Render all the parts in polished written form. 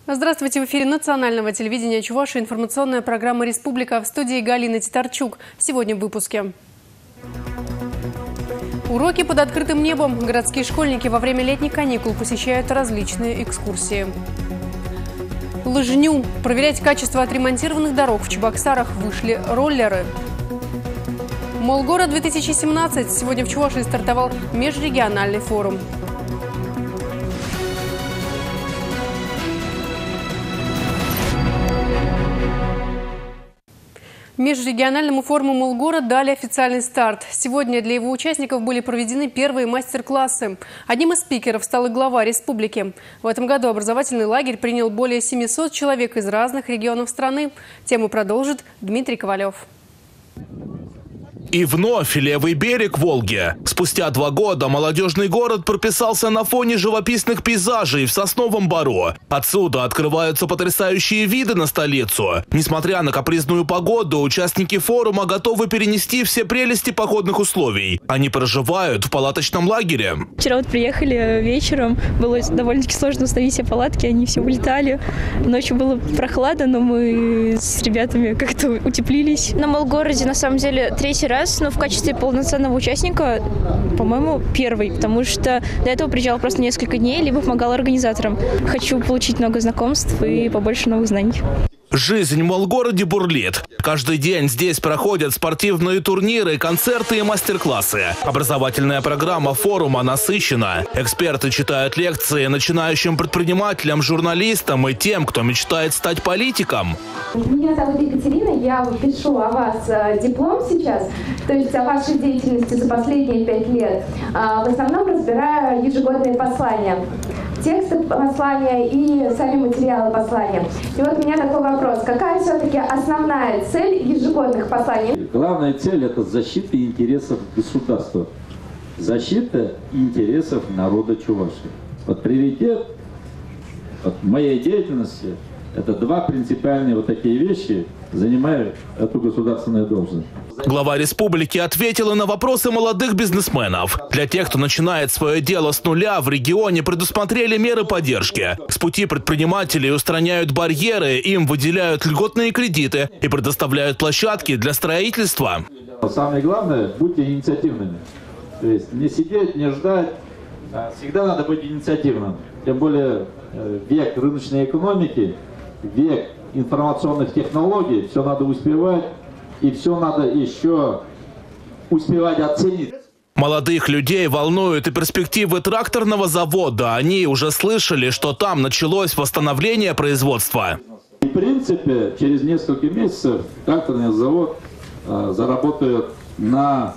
Здравствуйте, в эфире национального телевидения Чувашии информационная программа «Республика», в студии Галина Титарчук. Сегодня в выпуске. Уроки под открытым небом. Городские школьники во время летних каникул посещают различные экскурсии. Лыжню. Проверять качество отремонтированных дорог в Чебоксарах вышли роллеры. Молгород-2017. Сегодня в Чувашии стартовал межрегиональный форум. Межрегиональному форуму «Молгород» дали официальный старт. Сегодня для его участников были проведены первые мастер-классы. Одним из спикеров стал и глава республики. В этом году образовательный лагерь принял более 700 человек из разных регионов страны. Тему продолжит Дмитрий Ковалев. И вновь левый берег Волги. Спустя 2 года молодежный город прописался на фоне живописных пейзажей в Сосновом Бору. Отсюда открываются потрясающие виды на столицу. Несмотря на капризную погоду, участники форума готовы перенести все прелести походных условий. Они проживают в палаточном лагере. Вчера приехали вечером, было довольно-таки сложно установить все палатки, они все улетали. Ночью было прохладно, но мы с ребятами как-то утеплились. На Молгороде на самом деле 3-й раз. Но в качестве полноценного участника, по-моему, 1-й, потому что до этого приезжала просто несколько дней, либо помогала организаторам. Хочу получить много знакомств и побольше новых знаний. Жизнь в Молгороде бурлит. Каждый день здесь проходят спортивные турниры, концерты и мастер-классы. Образовательная программа форума насыщена. Эксперты читают лекции начинающим предпринимателям, журналистам и тем, кто мечтает стать политиком. Меня зовут Екатерина, я пишу о вас диплом сейчас, то есть о вашей деятельности за последние 5 лет. В основном разбираю ежегодные послания. Тексты послания и сами материалы послания. И вот у меня такой вопрос. Какая все-таки основная цель ежегодных посланий? Главная цель – это защита интересов государства. Защита интересов народа Чувашии. Вот приоритет моей деятельности – это 2 принципиальные такие вещи, занимают эту государственную должность. Глава республики ответила на вопросы молодых бизнесменов. Для тех, кто начинает свое дело с нуля, в регионе предусмотрели меры поддержки. С пути предпринимателей устраняют барьеры, им выделяют льготные кредиты и предоставляют площадки для строительства. Самое главное, будьте инициативными. То есть не сидеть, не ждать. Всегда надо быть инициативным. Тем более век рыночной экономики, век информационных технологий, все надо успевать. И все надо еще успевать оценить. Молодых людей волнуют и перспективы тракторного завода. Они уже слышали, что там началось восстановление производства. В принципе, через несколько месяцев тракторный завод заработает на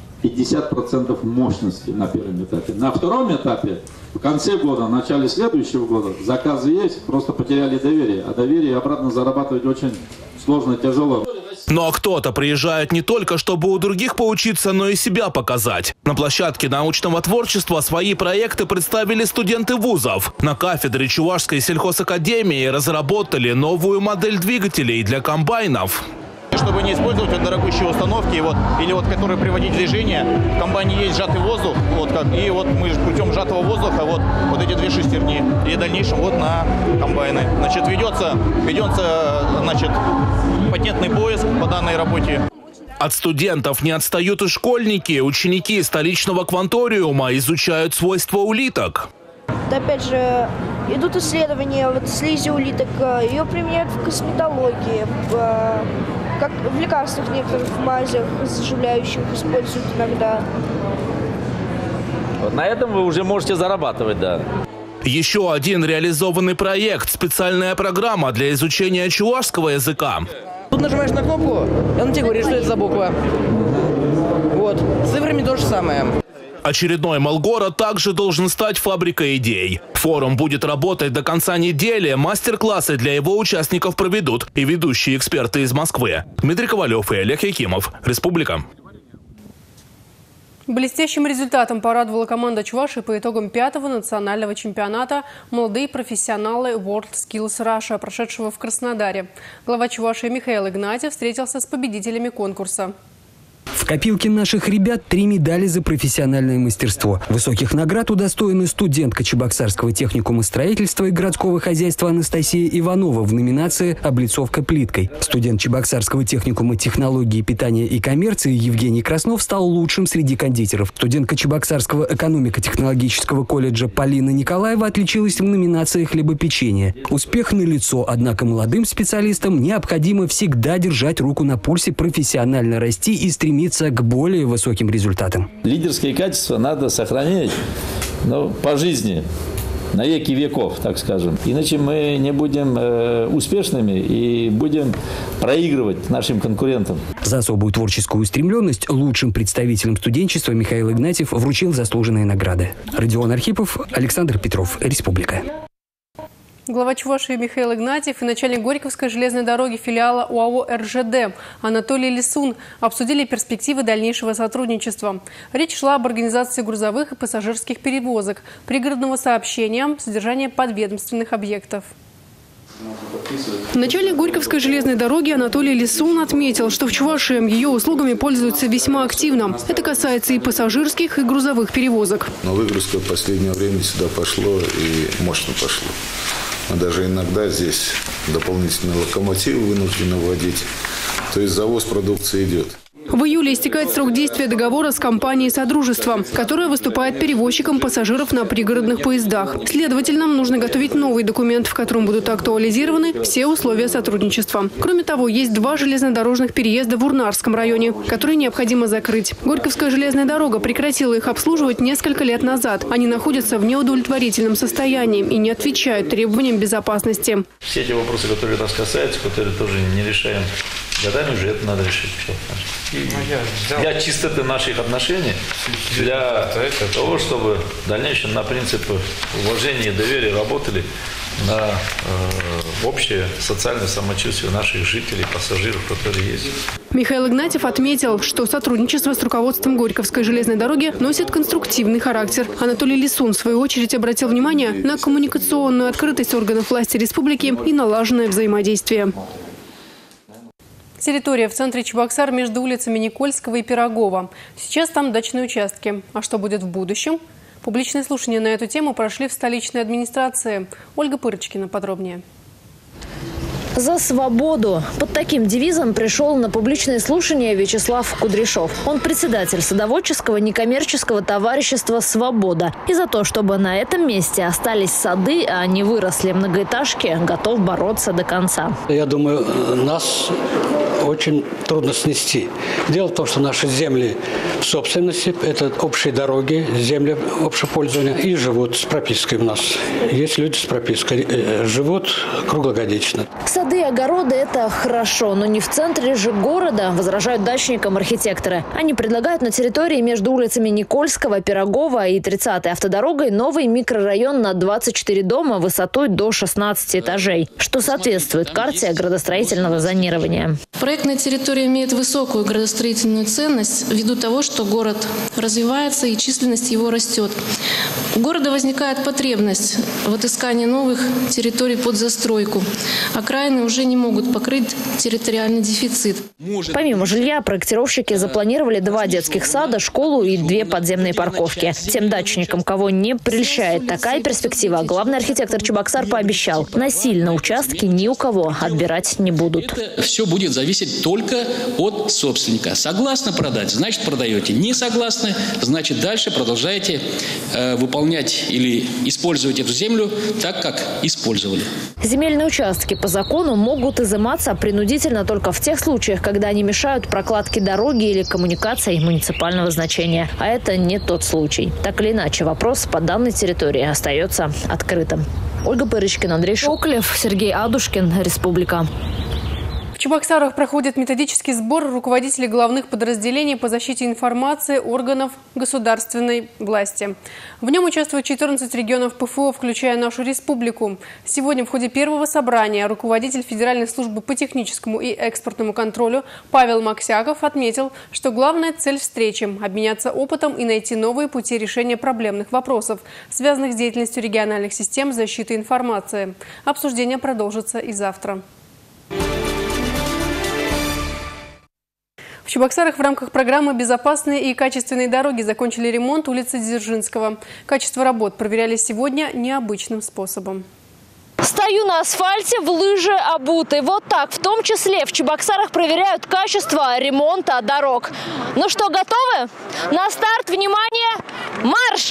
50% мощности на первом этапе. На втором этапе, в конце года, в начале следующего года, заказы есть, просто потеряли доверие. А доверие обратно зарабатывать очень сложно, тяжело. Но кто-то приезжает не только, чтобы у других поучиться, но и себя показать. На площадке научного творчества свои проекты представили студенты вузов. На кафедре Чувашской сельхозакадемии разработали новую модель двигателей для комбайнов. Чтобы не использовать дорогущие установки, или которые приводить в движение, в комбайне есть сжатый воздух, и мы путем сжатого воздуха вот эти 2 шестерни, и в дальнейшем на комбайны. Ведется патентный поиск по данной работе. От студентов не отстают и школьники. Ученики столичного кванториума изучают свойства улиток. Опять же, идут исследования слизи улиток, ее применяют в косметологии, как в лекарствах некоторых, в мазях заживляющих используют иногда. На этом вы уже можете зарабатывать, да. Еще один реализованный проект – специальная программа для изучения чувашского языка. Тут нажимаешь на кнопку, и он тебе говорит, что это за буква. С цифрами то же самое. Очередной Молгород также должен стать фабрикой идей. Форум будет работать до конца недели. Мастер-классы для его участников проведут и ведущие эксперты из Москвы. Дмитрий Ковалев и Олег Якимов. Республика. Блестящим результатом порадовала команда Чувашии по итогам 5-го национального чемпионата «Молодые профессионалы World Skills Russia», прошедшего в Краснодаре. Глава Чувашии Михаил Игнатьев встретился с победителями конкурса. В копилке наших ребят 3 медали за профессиональное мастерство. Высоких наград удостоены студентка Чебоксарского техникума строительства и городского хозяйства Анастасия Иванова в номинации «Облицовка плиткой». Студент Чебоксарского техникума технологии питания и коммерции Евгений Краснов стал лучшим среди кондитеров. Студентка Чебоксарского экономико-технологического колледжа Полина Николаева отличилась в номинации «Хлебопечение». Успех налицо, однако молодым специалистам необходимо всегда держать руку на пульсе, профессионально расти и стремиться к более высоким результатам. Лидерские качества надо сохранять, но по жизни, на веки веков, так скажем. Иначе мы не будем успешными и будем проигрывать нашим конкурентам. За особую творческую устремленность лучшим представителям студенчества Михаил Игнатьев вручил заслуженные награды. Родион Архипов, Александр Петров, Республика. Глава Чувашии Михаил Игнатьев и начальник Горьковской железной дороги филиала ОАО «РЖД» Анатолий Лисун обсудили перспективы дальнейшего сотрудничества. Речь шла об организации грузовых и пассажирских перевозок, пригородного сообщения, содержания подведомственных объектов. Начальник Горьковской железной дороги Анатолий Лисун отметил, что в Чувашии ее услугами пользуются весьма активно. Это касается и пассажирских, и грузовых перевозок. Но выгрузка в последнее время сюда пошло и мощно пошло. Мы даже иногда здесь дополнительные локомотивы вынуждены вводить. То есть завоз продукции идет. В июле истекает срок действия договора с компанией «Содружество», которая выступает перевозчиком пассажиров на пригородных поездах. Следовательно, нужно готовить новый документ, в котором будут актуализированы все условия сотрудничества. Кроме того, есть 2 железнодорожных переезда в Урнарском районе, которые необходимо закрыть. Горьковская железная дорога прекратила их обслуживать несколько лет назад. Они находятся в неудовлетворительном состоянии и не отвечают требованиям безопасности. Все эти вопросы, которые нас касаются, которые тоже не решаем годами, уже это надо решить. Для чистоты наших отношений, для того, чтобы в дальнейшем на принципах уважения и доверия работали на общее социальное самочувствие наших жителей, пассажиров, которые есть. Михаил Игнатьев отметил, что сотрудничество с руководством Горьковской железной дороги носит конструктивный характер. Анатолий Лисун, в свою очередь, обратил внимание на коммуникационную открытость органов власти республики и налаженное взаимодействие. Территория в центре Чебоксар между улицами Никольского и Пирогова. Сейчас там дачные участки. А что будет в будущем? Публичные слушания на эту тему прошли в столичной администрации. Ольга Пырочкина подробнее. За свободу. Под таким девизом пришел на публичное слушание Вячеслав Кудряшов. Он председатель садоводческого некоммерческого товарищества «Свобода». И за то, чтобы на этом месте остались сады, а не выросли многоэтажки, готов бороться до конца. Я думаю, нас очень трудно снести. Дело в том, что наши земли в собственности, это общие дороги, земли общепользования, и живут с пропиской у нас. Есть люди с пропиской, живут круглогодично. Сады и огороды – это хорошо, но не в центре же города, возражают дачникам архитекторы. Они предлагают на территории между улицами Никольского, Пирогова и 30-й автодорогой новый микрорайон на 24 дома высотой до 16 этажей, что соответствует карте градостроительного зонирования. Проектная территория имеет высокую градостроительную ценность ввиду того, что город развивается и численность его растет. У города возникает потребность в отыскании новых территорий под застройку. Окраины уже не могут покрыть территориальный дефицит. Помимо жилья, проектировщики запланировали 2 детских сада, школу и 2 подземные парковки. Тем дачникам, кого не прельщает такая перспектива, главный архитектор Чебоксар пообещал, насильно участки ни у кого отбирать не будут. Это все будет зависеть только от собственника. Согласны продать, значит продаете. Не согласны, значит дальше продолжаете выполнять или использовать эту землю так, как использовали. Земельные участки по закону могут изыматься принудительно только в тех случаях, когда они мешают прокладке дороги или коммуникаций муниципального значения. А это не тот случай. Так или иначе, вопрос по данной территории остается открытым. Ольга Пырочкина, Андрей Шоклев, Сергей Адушкин, Республика. В Чебоксарах проходит методический сбор руководителей главных подразделений по защите информации органов государственной власти. В нем участвуют 14 регионов ПФО, включая нашу республику. Сегодня в ходе первого собрания руководитель Федеральной службы по техническому и экспортному контролю Павел Максяков отметил, что главная цель встречи – обменяться опытом и найти новые пути решения проблемных вопросов, связанных с деятельностью региональных систем защиты информации. Обсуждение продолжится и завтра. В Чебоксарах в рамках программы «Безопасные и качественные дороги» закончили ремонт улицы Дзержинского. Качество работ проверяли сегодня необычным способом. Стою на асфальте, в лыжи обутой. Вот так, в том числе в Чебоксарах, проверяют качество ремонта дорог. Ну что, готовы? На старт, внимание, марш!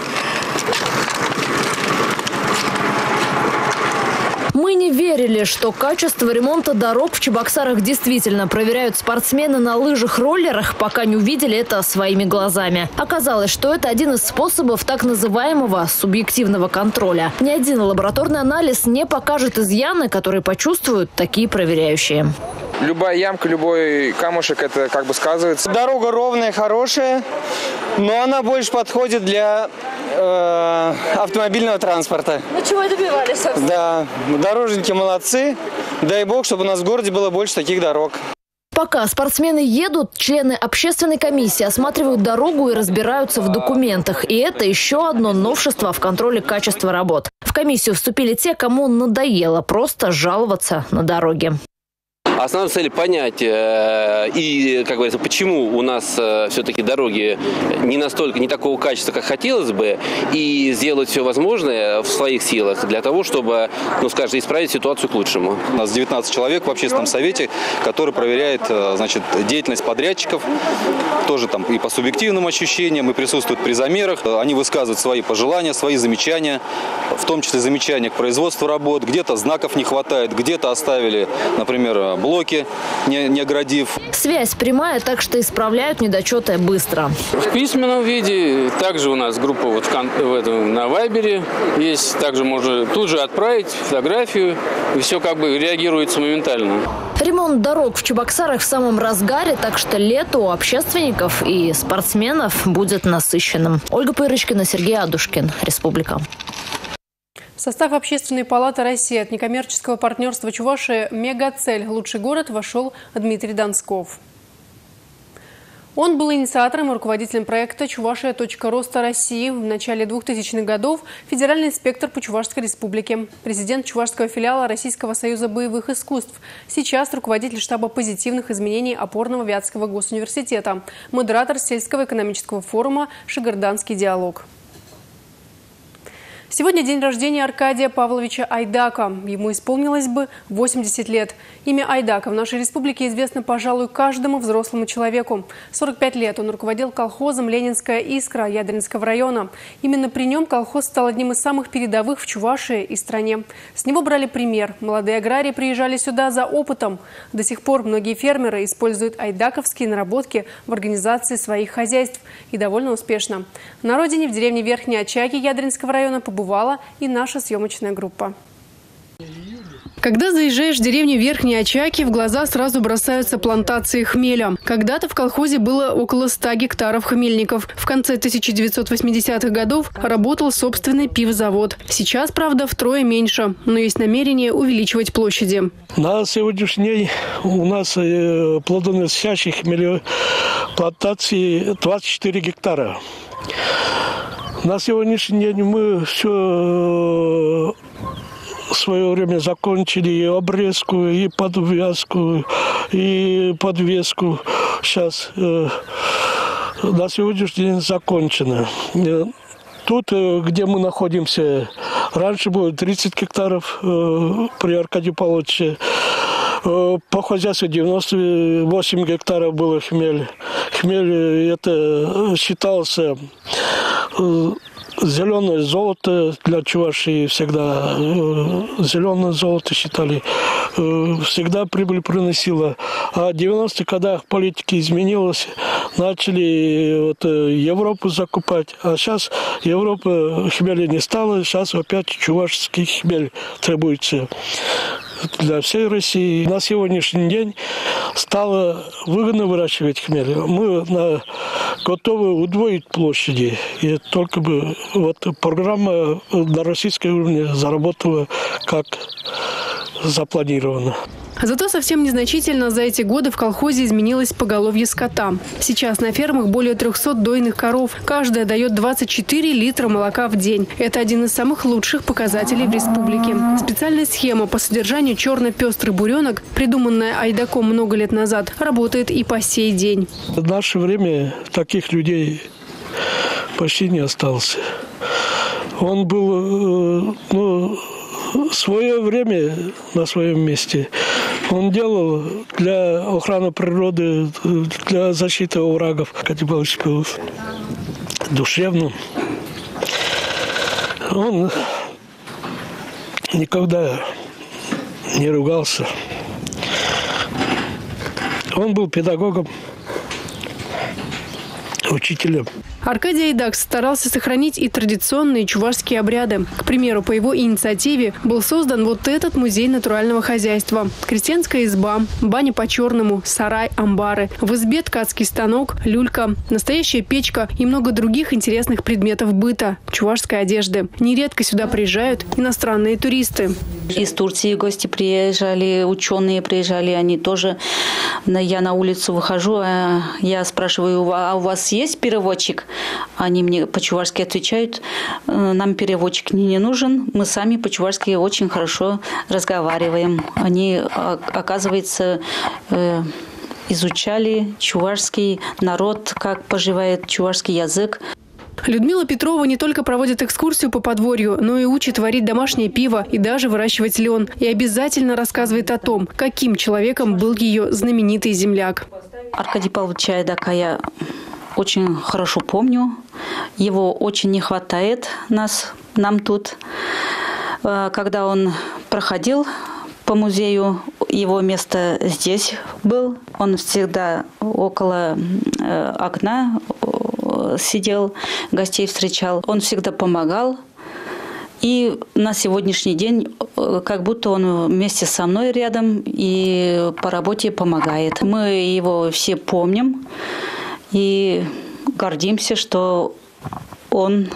Мы не верили, что качество ремонта дорог в Чебоксарах действительно проверяют спортсмены на лыжах-роллерах, пока не увидели это своими глазами. Оказалось, что это один из способов так называемого субъективного контроля. Ни один лабораторный анализ не покажет изъяны, которые почувствуют такие проверяющие. Любая ямка, любой камушек, это как бы сказывается. Дорога ровная, хорошая, но она больше подходит для автомобильного транспорта. Ну чего и добивались, собственно? Да, дорожники молодцы. Дай бог, чтобы у нас в городе было больше таких дорог. Пока спортсмены едут, члены общественной комиссии осматривают дорогу и разбираются в документах. И это еще одно новшество в контроле качества работ. В комиссию вступили те, кому надоело просто жаловаться на дороги. Основная цель понять и, как говорится, почему у нас все-таки дороги не такого качества, как хотелось бы, и сделать все возможное в своих силах для того, чтобы, скажем, исправить ситуацию к лучшему. У нас 19 человек в общественном совете, который проверяет, деятельность подрядчиков, тоже там и по субъективным ощущениям, и присутствуют при замерах. Они высказывают свои пожелания, свои замечания, в том числе замечания к производству работ. Где-то знаков не хватает, где-то оставили, например, блоки, не оградив. Связь прямая, так что исправляют недочеты быстро. В письменном виде также у нас группа на Вайбере есть. Также можно тут же отправить фотографию, и все как бы реагируется моментально. Ремонт дорог в Чебоксарах в самом разгаре, так что лето у общественников и спортсменов будет насыщенным. Ольга Пырочкина, Сергей Адушкин, Республика. В состав Общественной палаты России от некоммерческого партнерства Чувашии «Мегацель. Лучший город» вошел Дмитрий Донсков. Он был инициатором и руководителем проекта «Чувашия. Точка роста России». В начале 2000-х годов федеральный инспектор по Чувашской республике, президент чувашского филиала Российского союза боевых искусств. Сейчас руководитель штаба позитивных изменений опорного Вятского госуниверситета, модератор сельского экономического форума «Шигарданский диалог». Сегодня день рождения Аркадия Павловича Айдака. Ему исполнилось бы 80 лет. Имя Айдака в нашей республике известно, пожалуй, каждому взрослому человеку. 45 лет он руководил колхозом «Ленинская искра» Ядринского района. Именно при нем колхоз стал одним из самых передовых в Чувашии и стране. С него брали пример. Молодые аграрии приезжали сюда за опытом. До сих пор многие фермеры используют айдаковские наработки в организации своих хозяйств. И довольно успешно. На родине, в деревне Верхние Очаги Ядринского района, побывала и наша съемочная группа. Когда заезжаешь в деревню Верхние Очаги, в глаза сразу бросаются плантации хмеля. Когда-то в колхозе было около 100 гектаров хмельников. В конце 1980-х годов работал собственный пивозавод. Сейчас, правда, втрое меньше, но есть намерение увеличивать площади. На сегодняшний день у нас плодоносящих хмелевых плантаций 24 гектара. На сегодняшний день мы все в свое время закончили и обрезку, и подвязку, и подвеску. Сейчас на сегодняшний день закончено. Тут, где мы находимся, раньше было 30 гектаров при Аркадии Павловиче. По хозяйству 98 гектаров было хмель. Хмель это считался зеленое золото для Чувашии. Всегда зеленое золото считали. Всегда прибыль приносила. А в 90-х годах политика изменилась. Начали Европу закупать. А сейчас Европа хмеля не стала. Сейчас опять чувашский хмель требуется для всей России. На сегодняшний день стало выгодно выращивать хмель. Мы готовы удвоить площади. И только бы программа на российском уровне заработала как запланировано. Зато совсем незначительно за эти годы в колхозе изменилось поголовье скота. Сейчас на фермах более 300 дойных коров. Каждая дает 24 литра молока в день. Это один из самых лучших показателей в республике. Специальная схема по содержанию черно-пестрый буренок, придуманная Айдаком много лет назад, работает и по сей день. В наше время таких людей почти не осталось. Он был, в свое время на своем месте. Он делал для охраны природы, для защиты оврагов. Катибалович был душевным. Он никогда не ругался. Он был педагогом, учителем. Аркадий Айдак старался сохранить и традиционные чувашские обряды. К примеру, по его инициативе был создан вот этот музей натурального хозяйства. Крестьянская изба, баня по-черному, сарай, амбары. В избе ткацкий станок, люлька, настоящая печка и много других интересных предметов быта, чувашской одежды. Нередко сюда приезжают иностранные туристы. Из Турции гости приезжали, ученые приезжали, они тоже. Я на улицу выхожу, я спрашиваю, а у вас есть переводчик? Они мне по-чувашски отвечают, нам переводчик не нужен, мы сами по-чувашски очень хорошо разговариваем. Они, оказывается, изучали чувашский народ, как поживает чувашский язык. Людмила Петрова не только проводит экскурсию по подворью, но и учит варить домашнее пиво и даже выращивать лен. И обязательно рассказывает о том, каким человеком был ее знаменитый земляк. Аркадий Павлович Айдака я очень хорошо помню. Его очень не хватает нам тут. Когда он проходил по музею, его место здесь был. Он всегда около окна сидел, гостей встречал. Он всегда помогал. И на сегодняшний день как будто он вместе со мной рядом и по работе помогает. Мы его все помним и гордимся, что он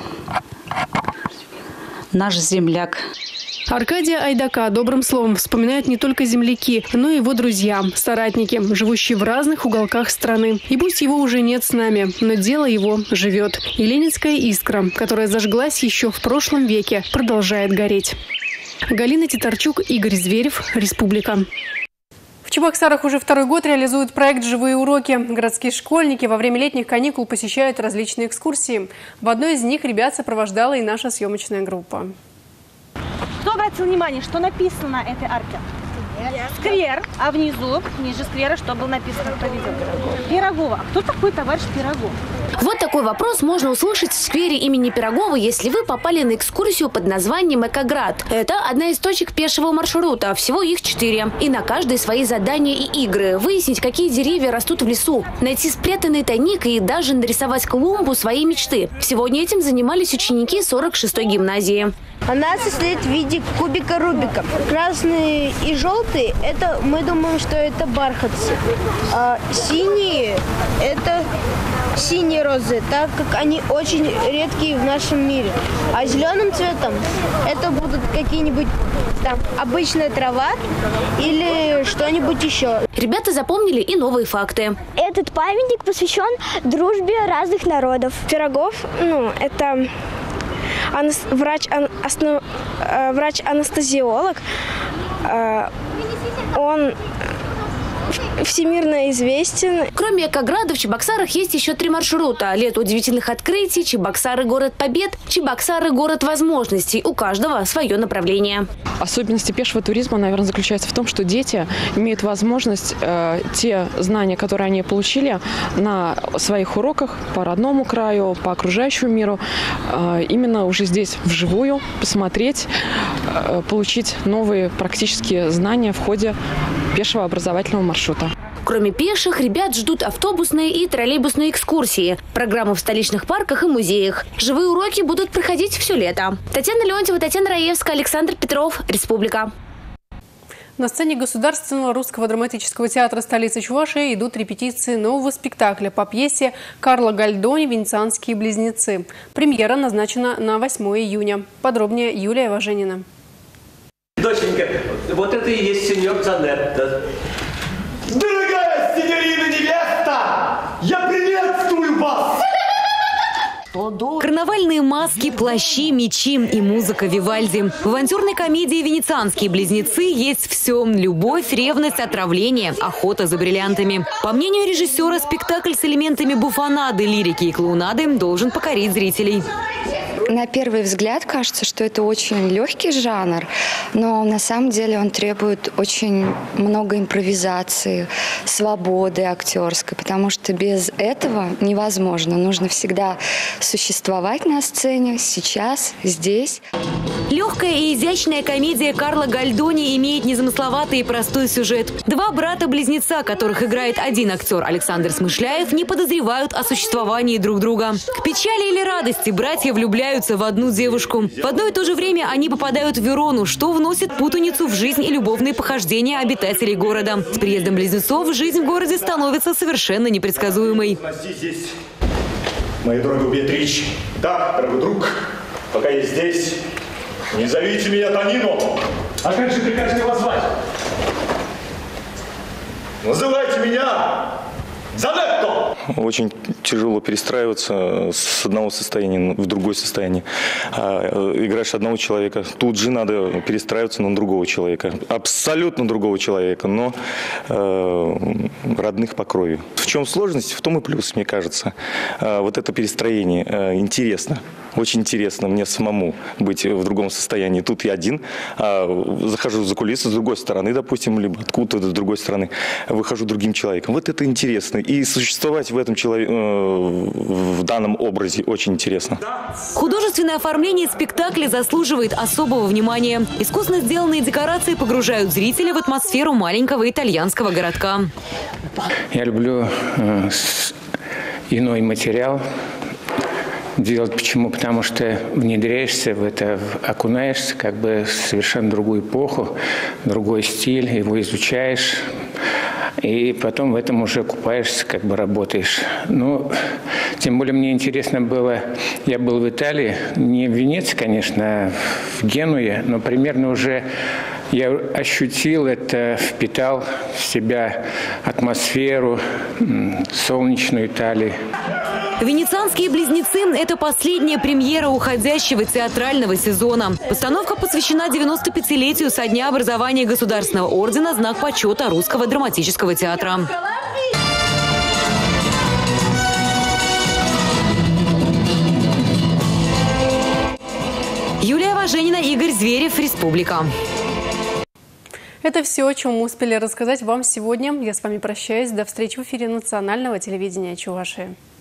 наш земляк. Аркадия Айдака добрым словом вспоминают не только земляки, но и его друзья, соратники, живущие в разных уголках страны. И пусть его уже нет с нами, но дело его живет. И ленинская искра, которая зажглась еще в прошлом веке, продолжает гореть. Галина Титарчук, Игорь Зверев, Республика. В Чебоксарах уже второй год реализуют проект «Живые уроки». Городские школьники во время летних каникул посещают различные экскурсии. В одной из них ребят сопровождала и наша съемочная группа. Кто обратил внимание, что написано на этой арке? Сквер, а внизу, ниже сквера, что было написано? Кто видел? Пирогова. А кто такой товарищ Пирогов? Вот такой вопрос можно услышать в сквере имени Пирогова, если вы попали на экскурсию под названием «Экоград». Это одна из точек пешего маршрута, всего их 4. И на каждой свои задания и игры. Выяснить, какие деревья растут в лесу, найти спрятанный тайник и даже нарисовать клумбу своей мечты. Сегодня этим занимались ученики 46-й гимназии. Она состоит в виде кубика Рубика. Красные и желтые, это мы думаем, что это бархатцы. А синие – это синие розы, так как они очень редкие в нашем мире. А зеленым цветом это будут какие-нибудь там обычная трава или что-нибудь еще. Ребята запомнили и новые факты. Этот памятник посвящен дружбе разных народов. Пирогов, это врач-анестезиолог. Он всемирно известен. Кроме Экограда в Чебоксарах есть еще 3 маршрута. Лето удивительных открытий, Чебоксары – город побед, Чебоксары – город возможностей. У каждого свое направление. Особенности пешего туризма, наверное, заключается в том, что дети имеют возможность те знания, которые они получили на своих уроках по родному краю, по окружающему миру, именно уже здесь вживую посмотреть, получить новые практические знания в ходе пешего образовательного маршрута. Кроме пеших, ребят ждут автобусные и троллейбусные экскурсии, программы в столичных парках и музеях. Живые уроки будут проходить все лето. Татьяна Леонтьева, Татьяна Раевская, Александр Петров, Республика. На сцене Государственного русского драматического театра столицы Чувашии идут репетиции нового спектакля по пьесе Карла Гальдони «Венецианские близнецы». Премьера назначена на 8 июня. Подробнее Юлия Важенина. Доченька, вот это и есть сеньор Джанетта. Дорогая синьорина невеста, я приветствую вас! Карнавальные маски, плащи, мечи и музыка Вивальди. В авантюрной комедии «Венецианские близнецы» есть все – любовь, ревность, отравление, охота за бриллиантами. По мнению режиссера, спектакль с элементами буфонады, лирики и клоунады должен покорить зрителей. На первый взгляд кажется, что это очень легкий жанр, но на самом деле он требует очень много импровизации, свободы актерской, потому что без этого невозможно. Нужно всегда существовать на сцене, сейчас, здесь. Легкая и изящная комедия Карла Гальдони имеет незамысловатый и простой сюжет. Два брата-близнеца, которых играет один актер Александр Смышляев, не подозревают о существовании друг друга. К печали или радости братья влюбляются в одну девушку. В одно и то же время они попадают в Верону, что вносит путаницу в жизнь и любовные похождения обитателей города. С приездом близнецов жизнь в городе становится совершенно непредсказуемой. Здесь, моя дорогая Беатрич. Да, дорогой друг, пока я здесь, не зовите меня Тонино. А как же прикажете вас звать? Называйте меня Занетто! Очень тяжело перестраиваться с одного состояния в другое состояние. Играешь одного человека, тут же надо перестраиваться на другого человека. Абсолютно другого человека, но родных по крови. В чем сложность, в том и плюс, мне кажется. Вот это перестроение интересно. Очень интересно мне самому быть в другом состоянии. Тут я один, захожу за кулисы с другой стороны, допустим, либо откуда-то с другой стороны, выхожу другим человеком. Вот это интересно. И существовать в этом в данном образе очень интересно. Художественное оформление спектакля заслуживает особого внимания. Искусно сделанные декорации погружают зрителя в атмосферу маленького итальянского городка. Я люблю иной материал делать. Почему? Потому что внедряешься в это, окунаешься как бы в совершенно другую эпоху, другой стиль, его изучаешь. И потом в этом уже купаешься, как бы работаешь. Ну, тем более мне интересно было, я был в Италии, не в Венеции, конечно, а в Генуе, но примерно уже я ощутил это, впитал в себя атмосферу солнечную Италии. «Венецианские близнецы» – это последняя премьера уходящего театрального сезона. Постановка посвящена 95-летию со дня образования Государственного ордена «Знак почета» Русского драматического театра. Юлия Важенина, Игорь Зверев, Республика. Это все, о чем мы успели рассказать вам сегодня. Я с вами прощаюсь. До встречи в эфире национального телевидения Чувашии.